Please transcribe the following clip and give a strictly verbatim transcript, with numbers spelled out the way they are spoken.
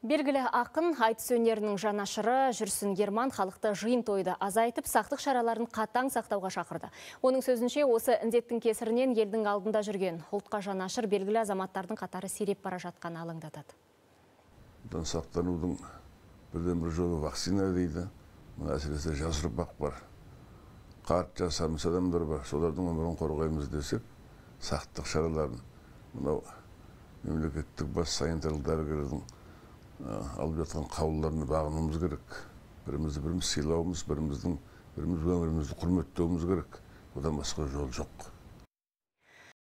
Белгілі ақын айтыс өнерінің жанашыры Жүрсін Герман халықты жиын тойды азайтып, сақтық шараларын қатаң сақтауға шақырды. Оның сөзінше, осы індеттің кесірінен елдің алдында жүрген ұлтқа жанашыр белгілі азаматтардың қатары сиреп бара жатқаны алаңдатады. Бұдан сақтанудың бірден бір жолы вакцина дейді. Мұны әсіресе жас ұрпақ бар. Қарт жасамыс адамдар бар. Солардың өмірін қорғаймыз десек, сақтық шараларын мынау мемлекеттік бас санитарлық дәрігердің алып жатқан қаулыларына бағынуымыз керек. Бірімізді біріміз сыйлауымыз, біріміздің біріміз өмірімізді құрметтеуіміз керек. Одан басқа жол жоқ.